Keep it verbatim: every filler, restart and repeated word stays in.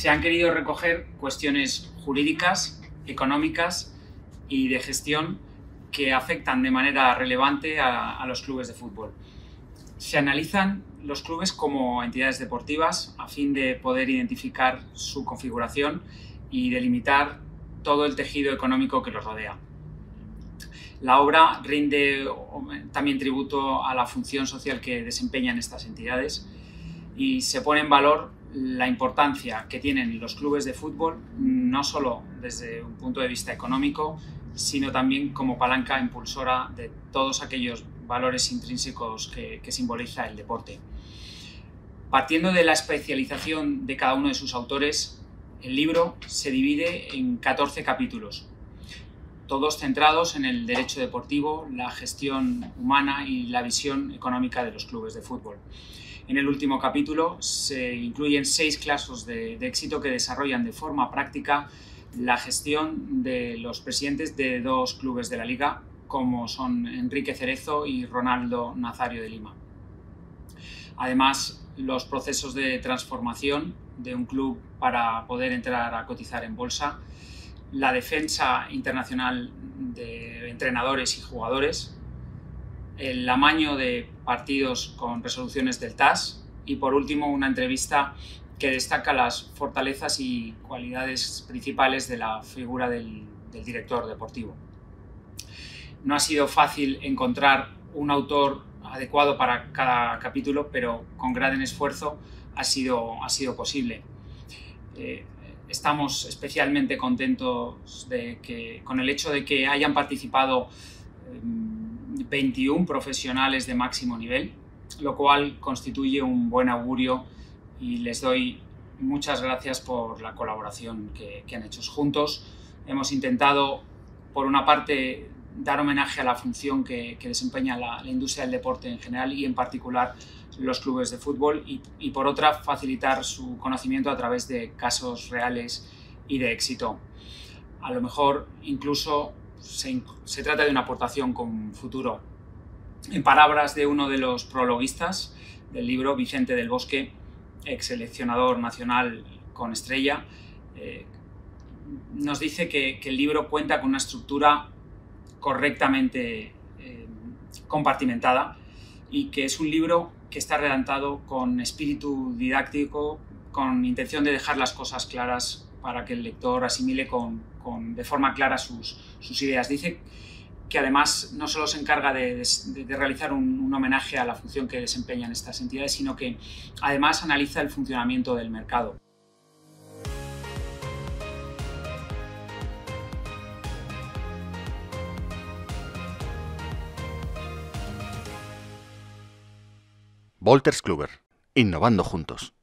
Se han querido recoger cuestiones jurídicas, económicas y de gestión que afectan de manera relevante a, a los clubes de fútbol. Se analizan los clubes como entidades deportivas a fin de poder identificar su configuración y delimitar todo el tejido económico que los rodea. La obra rinde también tributo a la función social que desempeñan estas entidades y se pone en valor la importancia que tienen los clubes de fútbol, no solo desde un punto de vista económico, sino también como palanca impulsora de todos aquellos valores intrínsecos que, que simboliza el deporte. Partiendo de la especialización de cada uno de sus autores, el libro se divide en catorce capítulos, todos centrados en el derecho deportivo, la gestión humana y la visión económica de los clubes de fútbol. En el último capítulo se incluyen seis casos de, de éxito que desarrollan de forma práctica la gestión de los presidentes de dos clubes de la liga, como son Enrique Cerezo y Ronaldo Nazario de Lima. Además, los procesos de transformación de un club para poder entrar a cotizar en bolsa, la defensa internacional de entrenadores y jugadores, el amaño de partidos con resoluciones del T A S y, por último, una entrevista que destaca las fortalezas y cualidades principales de la figura del, del director deportivo. No ha sido fácil encontrar un autor adecuado para cada capítulo, pero con gran esfuerzo ha sido, ha sido posible. Eh, estamos especialmente contentos de que, con el hecho de que hayan participado eh, veintiún profesionales de máximo nivel, lo cual constituye un buen augurio y les doy muchas gracias por la colaboración que, que han hecho juntos. Hemos intentado, por una parte, dar homenaje a la función que, que desempeña la, la industria del deporte en general y en particular los clubes de fútbol y, y por otra facilitar su conocimiento a través de casos reales y de éxito. A lo mejor incluso se, se trata de una aportación con futuro. En palabras de uno de los prologuistas del libro, Vicente del Bosque, ex seleccionador nacional con estrella, eh, nos dice que, que el libro cuenta con una estructura correctamente eh, compartimentada y que es un libro que está redactado con espíritu didáctico, con intención de dejar las cosas claras para que el lector asimile con, con, de forma clara sus, sus ideas. Dice que además no solo se encarga de, de, de realizar un, un homenaje a la función que desempeñan estas entidades, sino que además analiza el funcionamiento del mercado. Wolters Kluwer, innovando juntos.